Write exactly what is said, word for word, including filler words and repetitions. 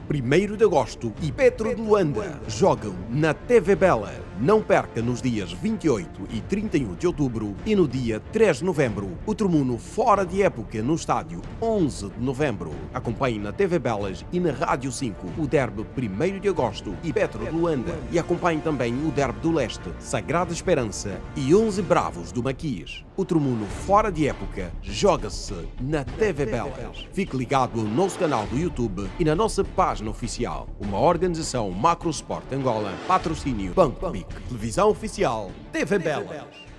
primeiro de agosto e Petro de Luanda jogam na T V Bela. Não perca nos dias vinte e oito e trinta e um de outubro e no dia três de novembro. O Tremuno fora de época no estádio onze de novembro. Acompanhe na T V Belas e na Rádio cinco o derby primeiro de agosto e Petro de Luanda. E acompanhe também o derby do Leste, Sagrada Esperança e onze Bravos do Maquis. O Tremuno fora de época joga-se na T V Belas. Fique ligado no nosso canal do YouTube e na nossa página oficial. Uma organização Macro Sport Angola, patrocínio Banco P I C. Televisão oficial T V Belas.